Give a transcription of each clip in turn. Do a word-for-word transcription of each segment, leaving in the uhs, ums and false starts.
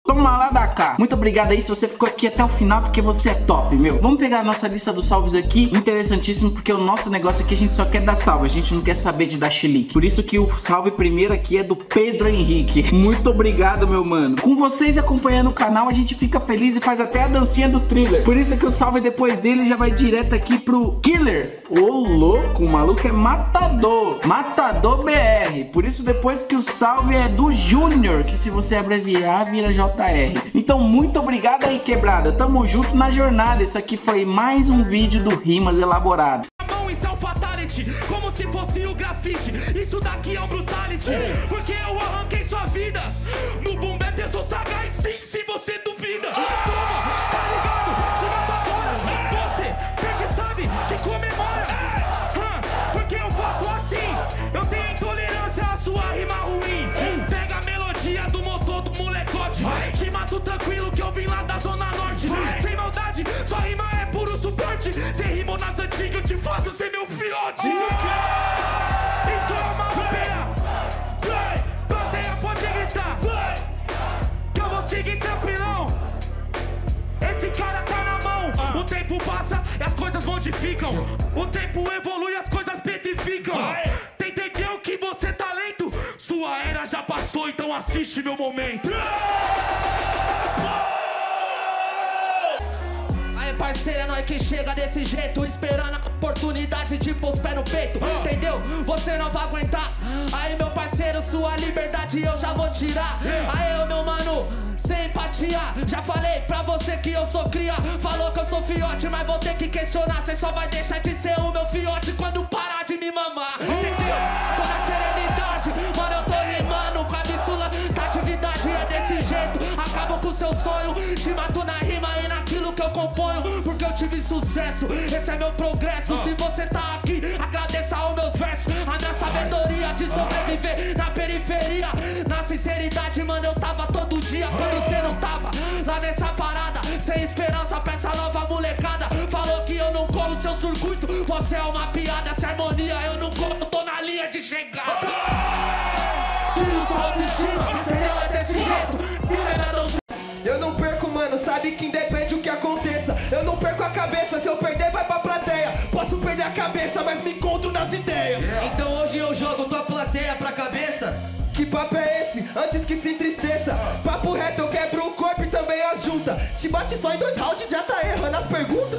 Toma lá da cá. Muito obrigado aí se você ficou aqui até o final, porque você é top, meu. Vamos pegar a nossa lista dos salves aqui. Interessantíssimo, porque o nosso negócio aqui a gente só quer dar salve, a gente não quer saber de dar chilique. Por isso que o salve primeiro aqui é do Pedro Henrique. Muito obrigado, meu mano. Com vocês acompanhando o canal, a gente fica feliz e faz até a dancinha do Thriller. Por isso que o salve depois dele já vai direto aqui pro Killer. Ô louco, o maluco é matador. Matador B R. Por isso depois que o salve é do Júnior, que se você abreviar vira J R. Então muito obrigado aí, quebrada. Tamo junto na jornada. Isso aqui foi mais um vídeo do Rimas Elaborado. Isso é o fatality, como se fosse o grafite. Isso daqui é o brutality, porque eu arranquei sua vida. No boom bap eu sou sagaz, sim, se você duvida. Toma, tá ligado? Se mata agora. Você perde, sabe, que comemora. Hum, porque eu faço assim. Eu tenho intolerância à sua rima ruim. Pega a melodia do motor do molecote. Te mato tranquilo que eu vim lá da zona norte. Sem maldade, sua rima é puro suporte. Cê rimou nas antigas, eu te faço ser meu filhote. Isso é uma roupinha. Plateia pode gritar que eu vou seguir tranquilão. Esse cara tá na mão. O tempo passa e as coisas modificam. O tempo evolui e as coisas petrificam. Tem entendeu que você tá lento? Sua era já passou, então assiste meu momento. Parceiro, é nós que chega desse jeito, esperando a oportunidade de pôr os pés no peito, entendeu? Você não vai aguentar. Aí, meu parceiro, sua liberdade eu já vou tirar. Aí, meu mano, sem empatia, já falei pra você que eu sou cria. Falou que eu sou fiote, mas vou ter que questionar. Cê só vai deixar de ser o meu fiote quando parar de me mamar, entendeu? Toda serenidade, mano, eu tô rimando com absoluta atividade. É desse jeito, acabo com o seu sonho. Te mato na rima e naquilo que eu componho, porque eu tive sucesso, esse é meu progresso. Se você tá aqui, agradeça aos meus versos. A minha sabedoria de sobreviver na periferia. Na sinceridade, mano, eu tava todo dia quando você não tava lá nessa parada, sem esperança pra essa nova molecada. Falou que eu não colo seu circuito, você é uma piada. Essa harmonia eu não colo, tô na linha de chegada. Tira sua autoestima, entendeu? É desse jeito. Eu não perco, mano, sabe que independe o que aconteça. Eu não perco a cabeça, se eu perder vai pra plateia. Posso perder a cabeça, mas me encontro nas ideias. Então hoje eu jogo tua plateia pra cabeça. Que papo é esse? Antes que se entristeça. Papo reto, eu quebro o corpo e também as juntas. Te bate só em dois rounds, já tá errando as perguntas.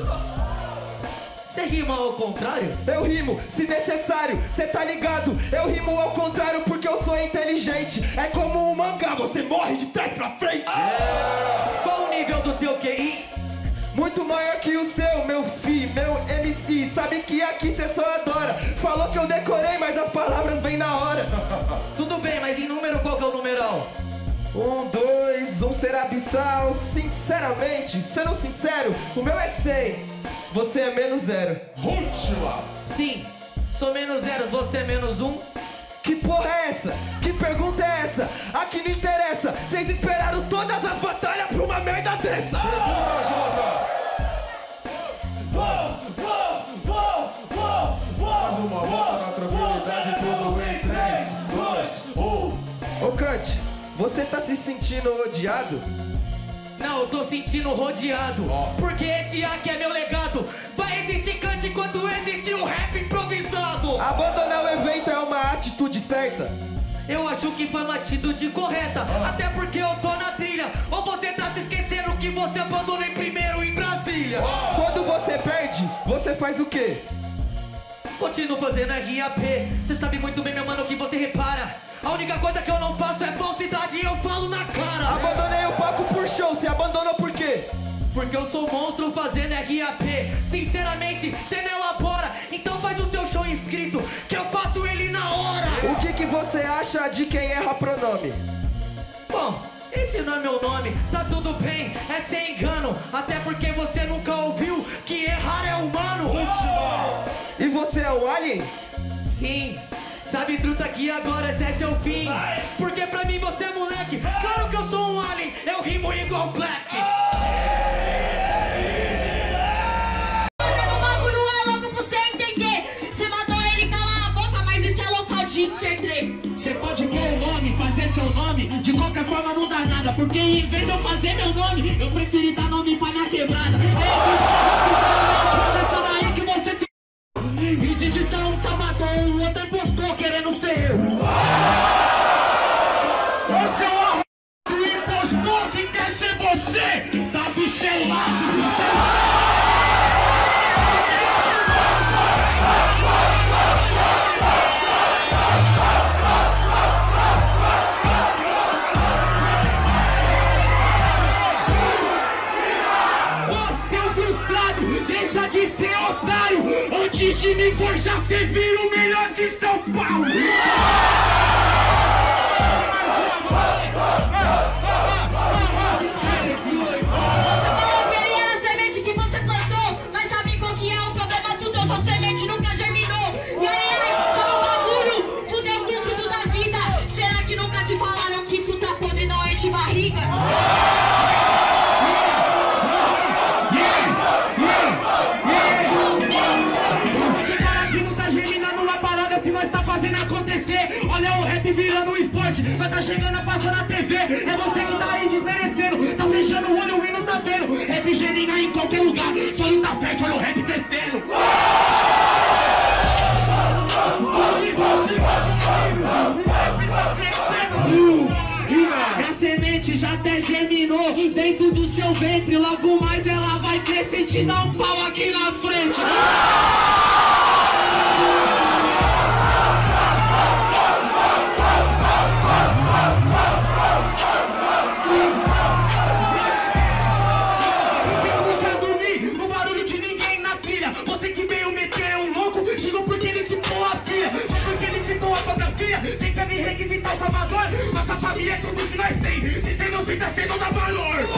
Cê rima ao contrário? Eu rimo, se necessário, cê tá ligado? Eu rimo ao contrário porque eu sou inteligente. É como um mangá, você morre de trás pra frente. Yeah. Qual o nível do teu Q I? Muito maior que o seu, meu fi, meu M C. Sabe que aqui cê só adora. Falou que eu decorei, mas as palavras vêm na hora. Tudo bem, mas em número qual que é o numeral? Um, dois, um ser abissal. Sinceramente, sendo sincero, o meu é cem. Você é menos zero. Última. Sim, sou menos zero, você é menos um. Que porra é essa? Que pergunta é essa? Aqui não interessa. Vocês esperaram todas as batalhas pra uma merda dessa. Pergunta, Jota. Mais uma volta na tranquilidade, tudo em três, dois, um. Ô Kant, você tá se sentindo odiado? Não, eu tô sentindo rodeado, porque esse aqui é meu legado. Vai existir Kant enquanto existir o rap improvisado. Abandonar o evento é uma atitude certa? Eu acho que foi uma atitude correta, até porque eu tô na trilha. Ou você tá se esquecendo que você abandonou em primeiro em Brasília? Quando você perde, você faz o quê? Continuo fazendo R A P. Cê sabe muito bem, meu mano, que você repara. A única coisa que eu não faço é falsidade e eu falo na cara. Abandonei o palco por show, você abandonou por quê? Porque eu sou monstro fazendo R A P. Sinceramente, cê não elabora. Então faz o seu show inscrito, que eu faço ele na hora. O que que você acha de quem erra pronome? Bom, esse não é meu nome, tá tudo bem, é sem engano. Até porque você nunca ouviu que errar é humano. Última. E você é um alien? Sim. Sabe, truta, que agora esse é seu fim. Porque pra mim você é moleque. Claro que eu sou um alien, eu rimo igual Black. O bagulho é louco pra você entender. Você mandou ele calar a boca, mas isso é local de intertrem. Você pode pôr o nome, fazer seu nome, de qualquer forma não dá nada. Porque em vez de eu fazer meu nome, eu preferi dar nome pra minha quebrada. É, sinceramente, pensa daí que você se... Existe só um salvador, o outro impostor querendo ser eu. Você é o arroz do impostor que quer ser você, tá do seu lado. Deixa de ser otário, antes de me forjar, cê vira o melhor de São Paulo. Você falou que ele era a semente que você plantou, mas sabe qual que é o problema? Tudo, a sua semente nunca germinou. E aí, aí, sabe o bagulho? Fudeu com o fruto da vida. Será que nunca te falaram que fruta podre não enche barriga? Olha o rap virando um esporte, vai tá chegando a passar na T V. É você que tá aí desmerecendo, tá fechando o olho e não tá vendo. Rap geninga em qualquer lugar, solo tá fértil, olha o rap crescendo. A semente já até germinou dentro do seu ventre. Logo mais ela vai crescer e te dar um pau aqui na frente. Sem quer me requisitar o Salvador, nossa família é tudo que nós tem. Se cê não cita, cê não dá valor.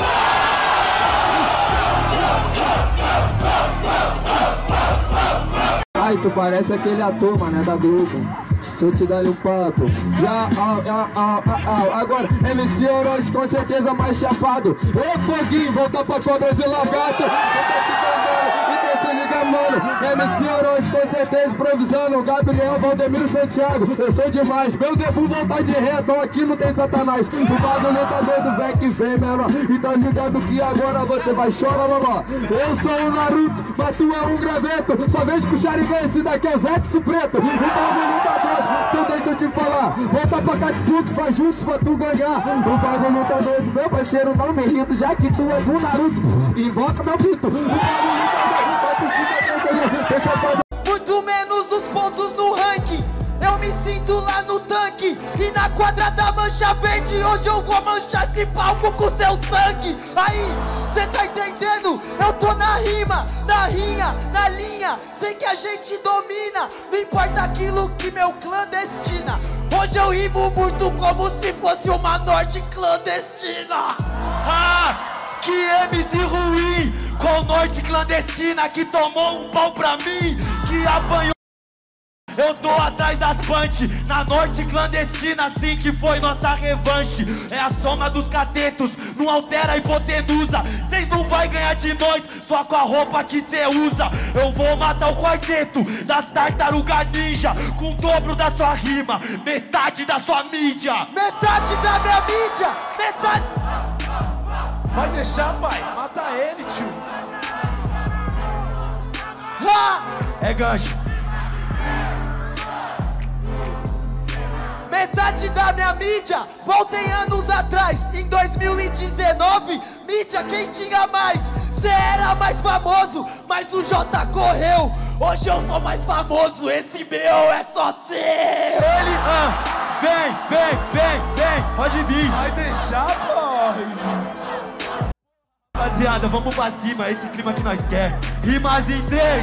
Ai, tu parece aquele ator, mano, é da Globo. Deixa eu te dar um papo. Ya, au, ya, au, au, au. Agora, M C Orochi com certeza mais chapado. Ô, Foguinho, volta pra cobras e lagarto. Eu tô te dando, então se liga, mano. M C Orochi com certeza improvisando. Gabriel, Valdemiro, Santiago. Eu sou demais. Beuzebu, volta de reto. Aqui não tem satanás. O bagulho tá doido, vem que vem, menor. E tá ligado que agora você vai chorar, loló. Eu sou o Naruto, mas tu é um graveto. Só vejo com o Sharingan, esse daqui é o Zetsu Preto. O bagulho tá doido. Então deixa eu te falar, volta pra Katsuki, faz juntos pra tu ganhar. O bagulho tá doido, meu parceiro, não me irrito, já que tu é do Naruto. Invoca meu grito. O bagulho tá doido, deixa eu fazer. Muito menos os pontos no ranking. Eu me sinto lá no tanque. E na quadra da mancha verde, hoje eu vou manchar esse palco com seu sangue. Aí, cê tá entendendo? Eu tô na rima, na rinha, na linha. Sei que a gente domina, não importa aquilo que meu clã destina. Hoje eu rimo muito como se fosse uma norte clandestina. Ah, que M C ruim, com norte clandestina que tomou um pau pra mim, que apanhou. Eu tô atrás das punch, na norte clandestina, assim que foi nossa revanche. É a soma dos catetos, não altera a hipotenusa. Cês não vai ganhar de nós, só com a roupa que cê usa. Eu vou matar o quarteto das tartaruga ninja, com o dobro da sua rima, metade da sua mídia. Metade da minha mídia, metade... Vai deixar, pai? Mata ele, tio. Ha! É gancho. Metade da minha mídia, voltei anos atrás, em dois mil e dezenove, mídia quem tinha mais? Cê era mais famoso, mas o J correu. Hoje eu sou mais famoso, esse meu é só seu. Ele, ah, vem, vem, vem, vem, pode vir. Vai deixar, boy. Rapaziada, vamos pra cima, esse clima que nós quer. Rimas em três.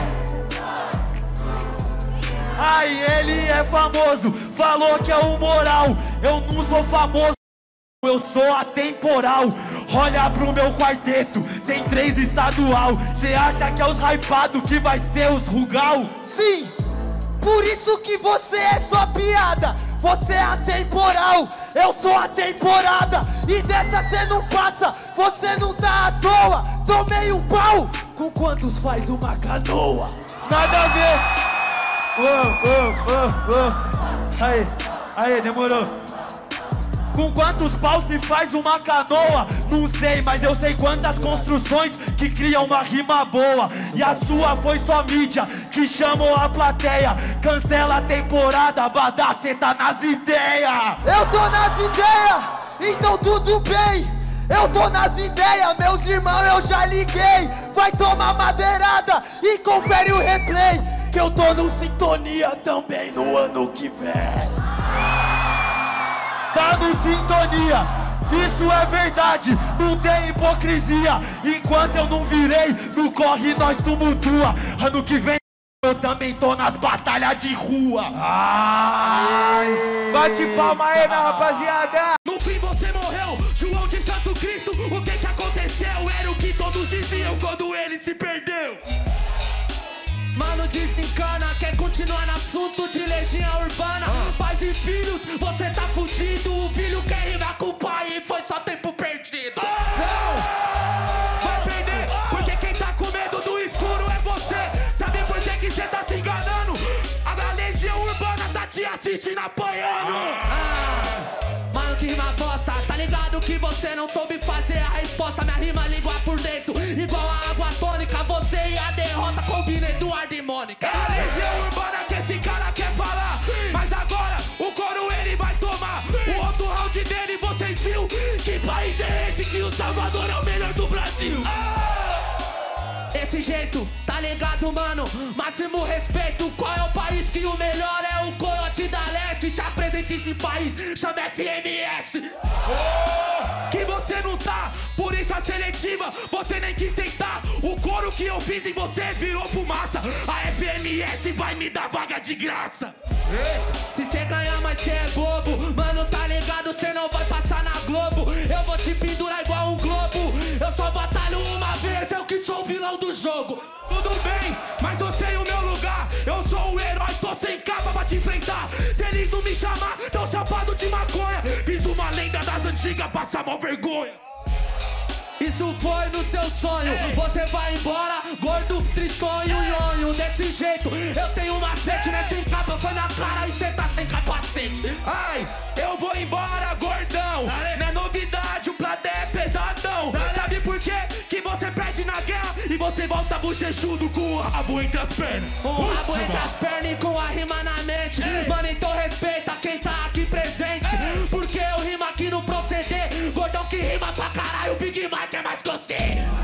Ai, ele é famoso, falou que é o moral. Eu não sou famoso, eu sou atemporal. Olha pro meu quarteto, tem três estadual. Cê acha que é os hypados que vai ser os Rugal? Sim, por isso que você é só piada. Você é atemporal, eu sou a temporada. E dessa cê não passa, você não tá à toa. Tomei um pau, com quantos faz uma canoa? Nada a ver. Ô, ô, ô, ô. Aí, aí, demorou. Com quantos paus se faz uma canoa? Não sei, mas eu sei quantas construções que criam uma rima boa. E a sua foi só mídia, que chamou a plateia. Cancela a temporada, Badá, cê tá nas ideias. Eu tô nas ideias, então tudo bem. Eu tô nas ideias, meus irmãos eu já liguei. Vai tomar madeirada e confere o replay, que eu tô no Sintonia também no ano que vem. Tá no Sintonia, isso é verdade, não tem hipocrisia. Enquanto eu não virei, no corre nós tumultua. Ano que vem eu também tô nas batalhas de rua. Ai, bate palma aí, minha rapaziada. No fim você morreu, João de Santo Cristo. O que que aconteceu? Era o que todos diziam quando ele se perdeu. Mano, desencana, quer continuar no assunto de legião urbana. Pais e filhos, você tá fudido. O filho quer rimar com o pai e foi só tempo perdido. Não! Vai perder, porque quem tá com medo do escuro é você. Sabe por que que cê tá se enganando? A legião urbana tá te assistindo apanhando. Ah, mano, que rima bosta. Tá ligado que você não soube fazer a resposta. Minha rima língua por dentro, igual a água tônica. Você e a derrota combina Eduardo e Mônica. É a legião urbana que esse cara quer falar. Sim. Mas agora o coro ele vai tomar. Sim. O outro round dele vocês viu? Que país é esse que o Salvador é o melhor do Brasil? Ah! Desse jeito, tá ligado, mano? Máximo respeito. Qual é o país que o melhor é o Coyote da Leste? Te apresenta esse país, chama F M S. Oh! Que você não tá, por isso a seletiva você nem quis tentar. O coro que eu fiz em você virou fumaça. A F M S vai me dar vaga de graça. Se cê ganhar, mas cê é bobo. Mano, tá ligado, cê não vai passar na Globo. Eu vou te pendurar igual um globo. Eu só batalho uma vez, eu que sou o vilão do jogo. Tudo bem, mas eu sei o meu lugar. Eu sou o herói, tô sem capa pra te enfrentar. Se eles não me chamar, tão chapado de maconha. Fiz uma lenda das antigas, passa mal vergonha. Isso foi no seu sonho. Você vai embora, gordo, tristonho, nhonho. Desse jeito, eu tenho um macete. Nessa capa foi na cara e cê tá sem capacete. Ai, eu vou embora, gordão. Não é novidade, o platé é pesadão. Sabe por quê? Que você perde na guerra e você volta bochechudo com o rabo entre as pernas. Com o rabo entre as pernas e com a rima na mente. Mano, então respeita quem tá aqui presente. Porque eu rimo aqui no proceder. Gordão que rima pra caralho, o Big Mike é mais que você.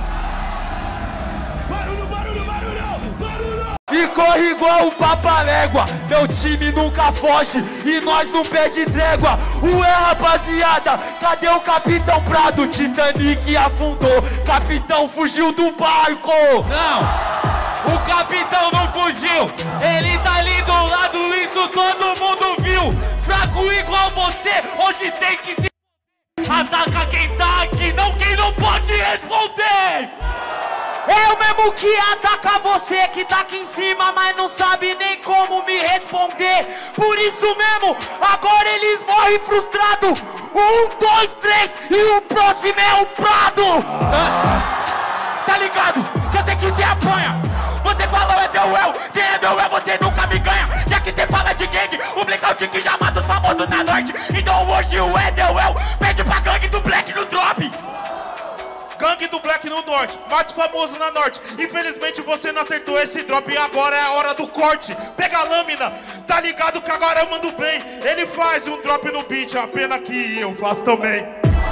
Barulho, barulho, barulho, barulho. E corre igual o Papalégua, meu time nunca foge e nós não pede trégua. Ué, rapaziada, cadê o Capitão Prado? Titanic afundou, capitão fugiu do barco. Não, o capitão não fugiu, ele tá ali do lado, isso todo mundo viu. Fraco igual você, hoje tem que se... Ataca quem tá aqui, não quem não pode responder. Eu mesmo que ataca você que tá aqui em cima, mas não sabe nem como me responder. Por isso mesmo, agora eles morrem frustrados. Um, dois, três e o próximo é o Prado. Ah. Tá ligado? Que eu sei que você apanha. Você falou é meu eu, se é meu eu você nunca me ganha. Já que você fala de gangue, o blackout que já mata os famosos na norte. Então hoje o é meu eu, pede pra gangue do Black no drop. Gangue do Black no norte, mais famoso na norte. Infelizmente você não acertou esse drop e agora é a hora do corte. Pega a lâmina, tá ligado que agora eu mando bem. Ele faz um drop no beat, a pena que eu faço também.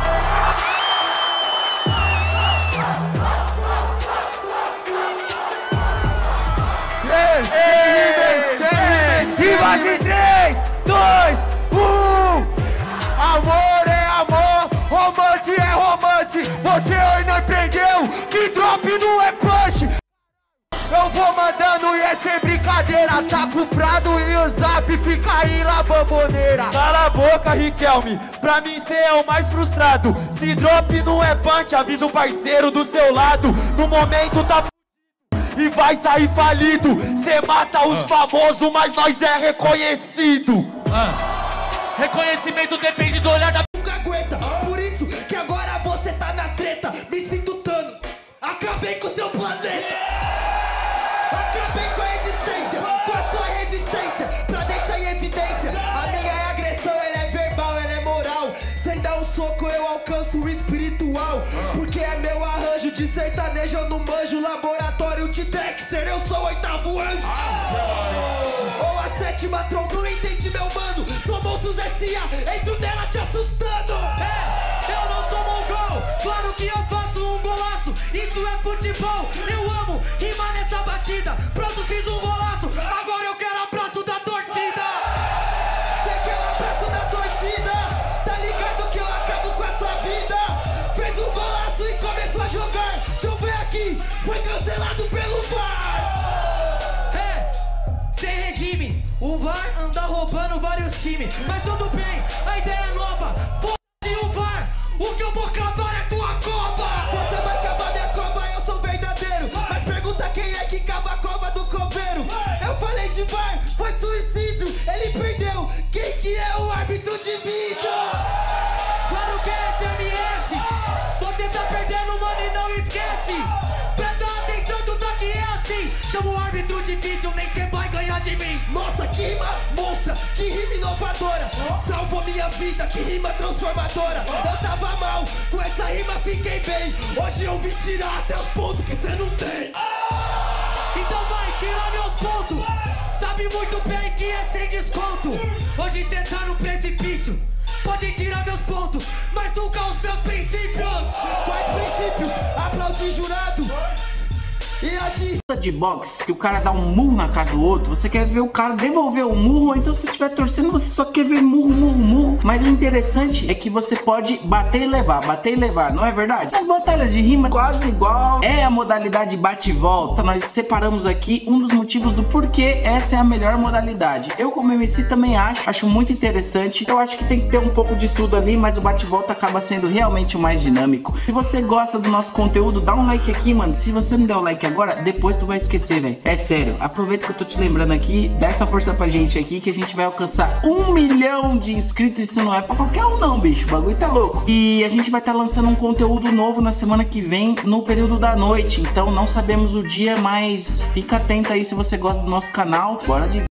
Rimas em três, dois, um. Amor é amor, romance é romance. Você ainda entendeu que drop não é punch. Eu vou mandando e é sem brincadeira. Tá com o Prado e o Zap fica aí na bamboneira. Cala a boca, Riquelme, pra mim cê é o mais frustrado. Se drop não é punch, avisa o parceiro do seu lado. No momento tá e vai sair falido. Cê mata os ah. famosos, mas nós é reconhecido. Ah. Reconhecimento depende do olhar da... Nunca aguenta, por isso que agora você tá na treta. Me sinto Thanos, acabei com o seu planeta. Acabei com a existência, com a sua resistência, pra deixar em evidência. A minha é agressão, ela é verbal, ela é moral. Sem De sertanejo eu não manjo, laboratório de Dexter, eu sou o oitavo anjo. Ou a sétima tron, não entende meu mano. Sou monstros S A, entro nela te assustando. É, eu não sou mongol, claro que eu faço um golaço. Isso é futebol, eu amo rimar nessa batida. Pronto, fiz um golaço, agora eu quero abraço da torcida. Cê quer o abraço da torcida? Tá ligado que eu acabo com a sua vida? Fez um golaço e começou a jogar. Deixa eu ver aqui, foi cancelado pelo V A R. É, sem regime, o V A R anda roubando vários times. Mas tudo bem, a ideia é nova. Foda-se o V A R, o que eu vou cavar é tua cova. Você vai cavar minha cova, eu sou verdadeiro. Mas pergunta quem é que cava a cova do coveiro. Eu falei de V A R, foi suicídio, ele perdeu. Quem que é o árbitro de vídeo? Claro que é F M S. Você tá perdendo, mano, e não esquece. Presta atenção, tudo aqui é assim. Chama o árbitro de vídeo, nem cê vai ganhar de mim. Nossa, que rima monstra, que rima inovadora. Salvou minha vida, que rima transformadora. Eu tava mal, com essa rima fiquei bem. Hoje eu vim tirar até os pontos que cê não tem. Então vai, tirar meus pontos. Sabe muito bem que é sem desconto. Hoje cê tá no precipício. Pode tirar meus pontos, mas nunca os meus princípios. Quais princípios? Aplaudir jurado e agir. De boxe, que o cara dá um murro na cara do outro, você quer ver o cara devolver o murro, ou então se estiver torcendo, você só quer ver murro, murro, murro. Mas o interessante é que você pode bater e levar, bater e levar, não é verdade? As batalhas de rima quase igual, é a modalidade bate e volta. Nós separamos aqui um dos motivos do porquê essa é a melhor modalidade. Eu como M C também acho, acho muito interessante. Eu acho que tem que ter um pouco de tudo ali, mas o bate e volta acaba sendo realmente o mais dinâmico. Se você gosta do nosso conteúdo, dá um like aqui, mano. Se você não der o like agora, depois tu vai esquecer, velho. É sério, aproveita que eu tô te lembrando aqui, dá essa força pra gente aqui, que a gente vai alcançar um milhão de inscritos. Isso não é pra qualquer um não, bicho, o bagulho tá louco. E a gente vai estar tá lançando um conteúdo novo na semana que vem, no período da noite. Então não sabemos o dia, mas fica atento aí se você gosta do nosso canal. Bora de